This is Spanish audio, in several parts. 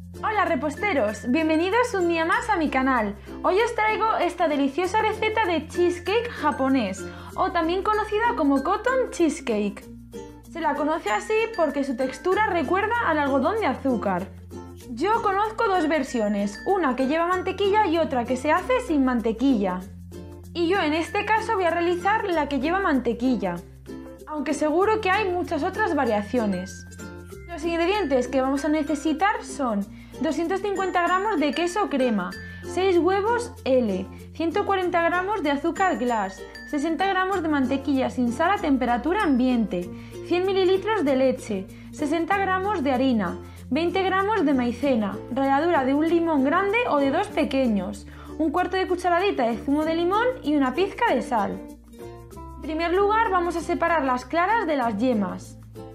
Hola reposteros, bienvenidos un día más a mi canal. Hoy os traigo esta deliciosa receta de cheesecake japonés, o también conocida como cotton cheesecake. Se la conoce así porque su textura recuerda al algodón de azúcar. Yo conozco dos versiones, una que lleva mantequilla y otra que se hace sin mantequilla. Y yo en este caso voy a realizar la que lleva mantequilla, aunque seguro que hay muchas otras variaciones. Los ingredientes que vamos a necesitar son 250 gramos de queso crema, 6 huevos L, 140 gramos de azúcar glass, 60 gramos de mantequilla sin sal a temperatura ambiente, 100 mililitros de leche, 60 gramos de harina, 20 gramos de maicena, ralladura de un limón grande o de dos pequeños, un cuarto de cucharadita de zumo de limón y una pizca de sal. En primer lugar vamos a separar las claras de las yemas.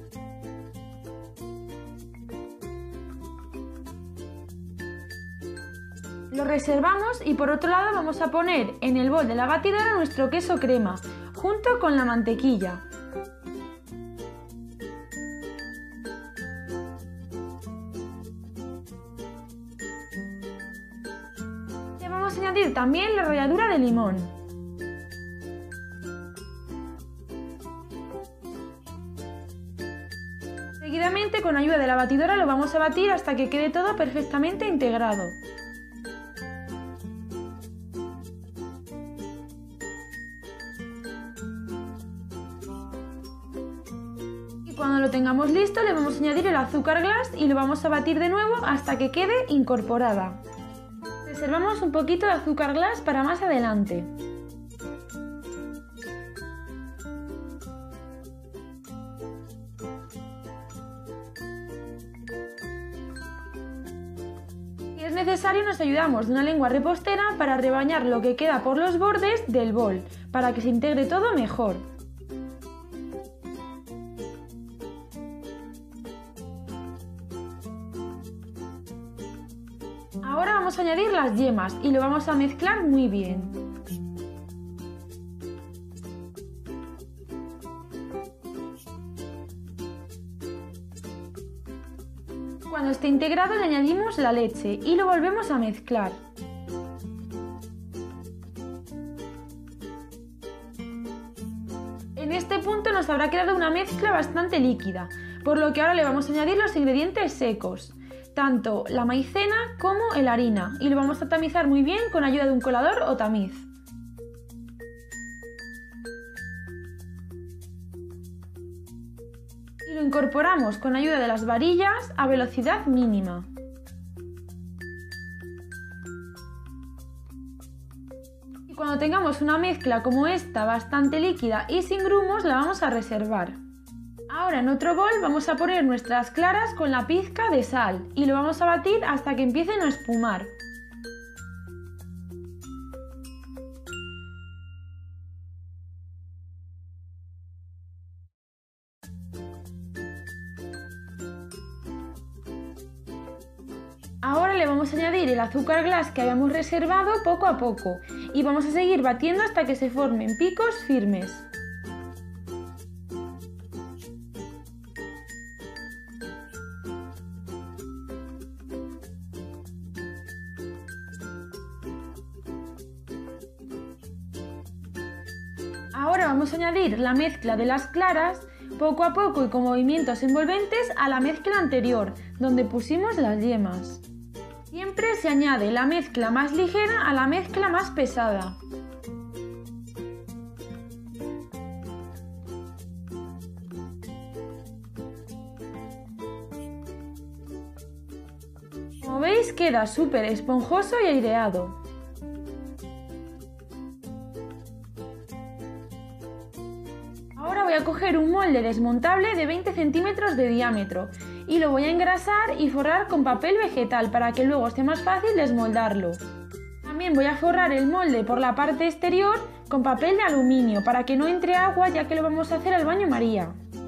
Lo reservamos y por otro lado vamos a poner en el bol de la batidora nuestro queso crema, junto con la mantequilla. Le vamos a añadir también la ralladura de limón. Seguidamente, con ayuda de la batidora lo vamos a batir hasta que quede todo perfectamente integrado. Cuando lo tengamos listo le vamos a añadir el azúcar glass y lo vamos a batir de nuevo hasta que quede incorporada. Reservamos un poquito de azúcar glass para más adelante. Si es necesario nos ayudamos de una lengua repostera para rebañar lo que queda por los bordes del bol, para que se integre todo mejor. Ahora vamos a añadir las yemas y lo vamos a mezclar muy bien. Cuando esté integrado le añadimos la leche y lo volvemos a mezclar. En este punto nos habrá quedado una mezcla bastante líquida, por lo que ahora le vamos a añadir los ingredientes secos, tanto la maicena como la harina, y lo vamos a tamizar muy bien con ayuda de un colador o tamiz. Y lo incorporamos con ayuda de las varillas a velocidad mínima. Y cuando tengamos una mezcla como esta, bastante líquida y sin grumos, la vamos a reservar. Ahora en otro bol vamos a poner nuestras claras con la pizca de sal y lo vamos a batir hasta que empiecen a espumar. Ahora le vamos a añadir el azúcar glass que habíamos reservado poco a poco y vamos a seguir batiendo hasta que se formen picos firmes. Ahora vamos a añadir la mezcla de las claras poco a poco y con movimientos envolventes a la mezcla anterior, donde pusimos las yemas. Siempre se añade la mezcla más ligera a la mezcla más pesada. Como veis queda súper esponjoso y aireado. Ahora voy a coger un molde desmontable de 20 centímetros de diámetro y lo voy a engrasar y forrar con papel vegetal para que luego sea más fácil desmoldarlo. También voy a forrar el molde por la parte exterior con papel de aluminio para que no entre agua, ya que lo vamos a hacer al baño María.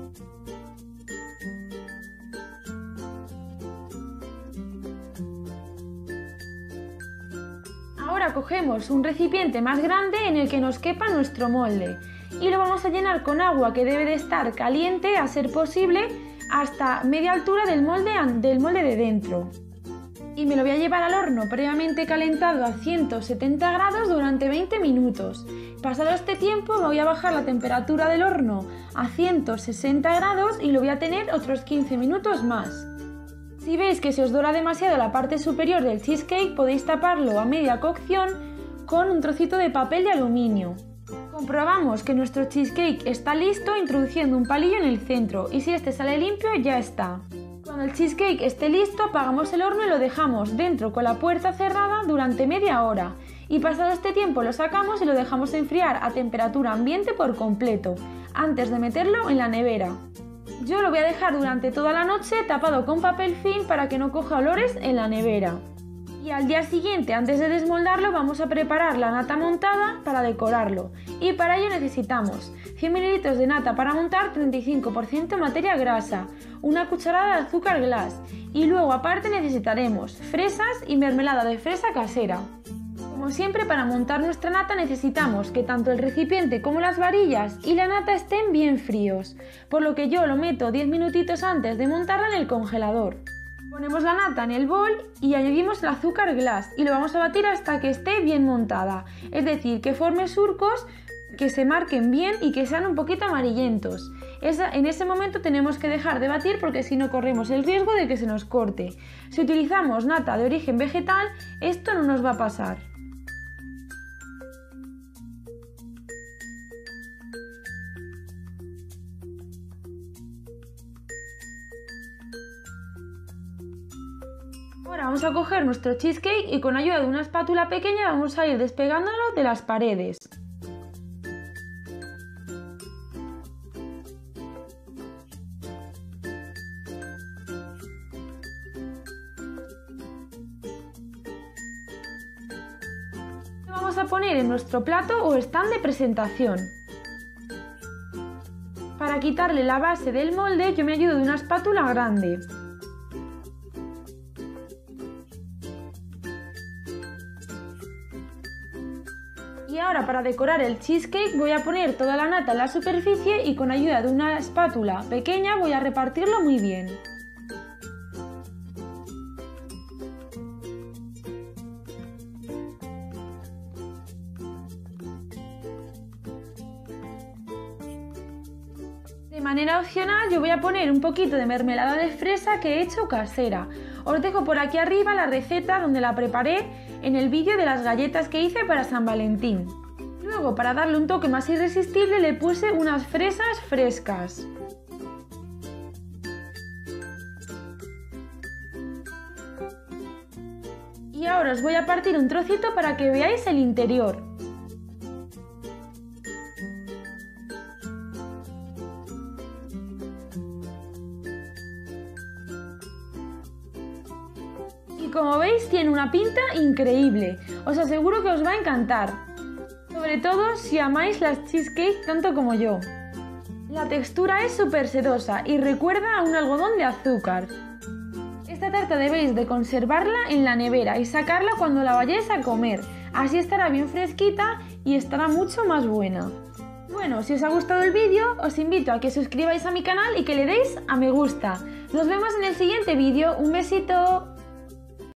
Ahora cogemos un recipiente más grande en el que nos quepa nuestro molde y lo vamos a llenar con agua que debe de estar caliente a ser posible hasta media altura del molde de dentro. y me lo voy a llevar al horno previamente calentado a 170 grados durante 20 minutos. Pasado este tiempo voy a bajar la temperatura del horno a 160 grados y lo voy a tener otros 15 minutos más. Si veis que se os dora demasiado la parte superior del cheesecake, podéis taparlo a media cocción con un trocito de papel de aluminio. Comprobamos que nuestro cheesecake está listo introduciendo un palillo en el centro y si este sale limpio ya está. Cuando el cheesecake esté listo apagamos el horno y lo dejamos dentro con la puerta cerrada durante media hora y pasado este tiempo lo sacamos y lo dejamos enfriar a temperatura ambiente por completo antes de meterlo en la nevera. Yo lo voy a dejar durante toda la noche tapado con papel film para que no coja olores en la nevera. Y al día siguiente, antes de desmoldarlo, vamos a preparar la nata montada para decorarlo. Y para ello necesitamos 100 ml de nata para montar, 35% materia grasa, una cucharada de azúcar glass y luego aparte necesitaremos fresas y mermelada de fresa casera. Como siempre, para montar nuestra nata necesitamos que tanto el recipiente como las varillas y la nata estén bien fríos, por lo que yo lo meto 10 minutitos antes de montarla en el congelador. Ponemos la nata en el bol y añadimos el azúcar glass y lo vamos a batir hasta que esté bien montada, es decir, que forme surcos que se marquen bien y que sean un poquito amarillentos. En ese momento tenemos que dejar de batir porque si no corremos el riesgo de que se nos corte. Si utilizamos nata de origen vegetal, esto no nos va a pasar. Ahora vamos a coger nuestro cheesecake y con ayuda de una espátula pequeña vamos a ir despegándolo de las paredes. Lo vamos a poner en nuestro plato o stand de presentación. Para quitarle la base del molde yo me ayudo de una espátula grande. Y ahora para decorar el cheesecake voy a poner toda la nata en la superficie y con ayuda de una espátula pequeña voy a repartirlo muy bien. De manera opcional yo voy a poner un poquito de mermelada de fresa que he hecho casera. Os dejo por aquí arriba la receta donde la preparé en el vídeo de las galletas que hice para San Valentín. Luego, para darle un toque más irresistible, le puse unas fresas frescas. Y ahora os voy a partir un trocito para que veáis el interior. Y como veis tiene una pinta increíble, os aseguro que os va a encantar, sobre todo si amáis las cheesecake tanto como yo. La textura es súper sedosa y recuerda a un algodón de azúcar. Esta tarta debéis de conservarla en la nevera y sacarla cuando la vayáis a comer, así estará bien fresquita y estará mucho más buena. Bueno, si os ha gustado el vídeo, os invito a que suscribáis a mi canal y que le deis a me gusta. Nos vemos en el siguiente vídeo, un besito.